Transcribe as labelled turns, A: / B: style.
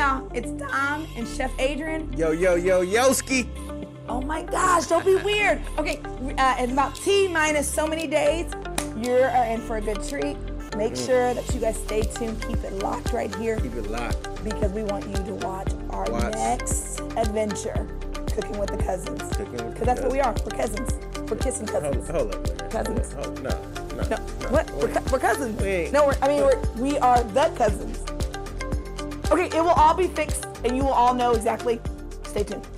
A: now it's Dom and Chef Adrian.
B: Yo, Yoski.
A: Oh my gosh, don't be weird. Okay, in about T-minus so many days, you're in for a good treat. Make sure that you guys stay tuned. Keep it locked right here.
B: Keep it locked.
A: Because we want you to watch our next adventure, Cooking with the Cousins. Because that's what we are. We're cousins. We're kissing cousins.
B: Hold up.
A: Cousins.
B: Oh, no.
A: What? We're cousins.
B: Wait.
A: No, we are the cousins. Okay, it will all be fixed, and you will all know exactly. Stay tuned.